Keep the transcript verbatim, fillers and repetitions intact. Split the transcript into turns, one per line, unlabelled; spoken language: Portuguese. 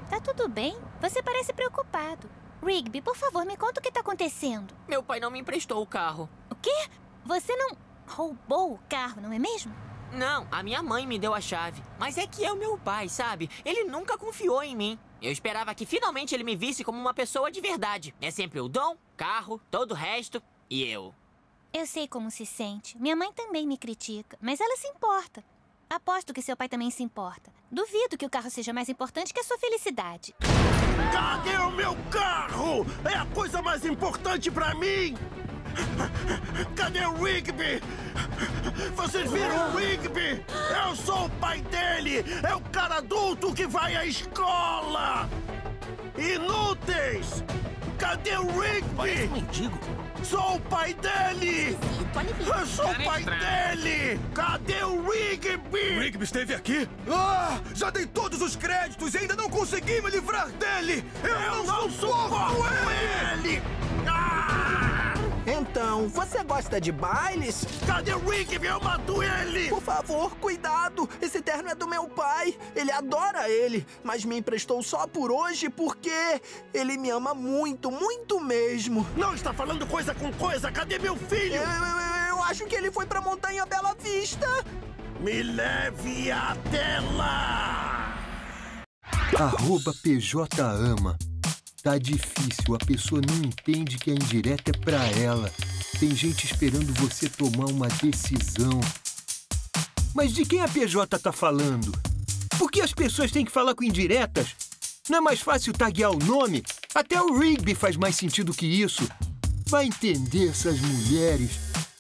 Tá tudo bem? Você parece preocupado. Rigby, por favor, me conta o que tá acontecendo.
Meu pai não me emprestou o carro.
O quê? Você não roubou o carro, não é mesmo?
Não, a minha mãe me deu a chave. Mas é que é o meu pai, sabe? Ele nunca confiou em mim. Eu esperava que finalmente ele me visse como uma pessoa de verdade. É sempre o dom, carro, todo o resto e eu.
Eu sei como se sente. Minha mãe também me critica, mas ela se importa. Aposto que seu pai também se importa. Duvido que o carro seja mais importante que a sua felicidade.
Cadê o meu carro? É a coisa mais importante pra mim! Cadê o Rigby? Vocês viram o Rigby? Eu sou o pai dele! É o cara adulto que vai à escola! Inúteis! Cadê o Rigby?
Mendigo?
Sou o pai dele! Eu sou o pai dele! Cadê o Rigby?
Rigby esteve aqui? Ah! Já dei todos os créditos e ainda não consegui me livrar dele! Eu,
Eu
não,
não
suporto
suporto
ele!
ele! Ah!
Então, você gosta de bailes?
Cadê o Rigby? Eu mato ele!
Por favor, cuidado! Esse terno é do meu pai. Ele adora ele, mas me emprestou só por hoje porque ele me ama muito, muito mesmo.
Não está falando coisa com coisa! Cadê meu filho?
Eu, eu, eu acho que ele foi pra Montanha Bela Vista.
Me leve até lá!
Arroba P J ama. Tá difícil, a pessoa não entende que a indireta é pra ela. Tem gente esperando você tomar uma decisão. Mas de quem a P J tá falando? Por que as pessoas têm que falar com indiretas? Não é mais fácil taguear o nome? Até o Rigby faz mais sentido que isso. Vai entender essas mulheres.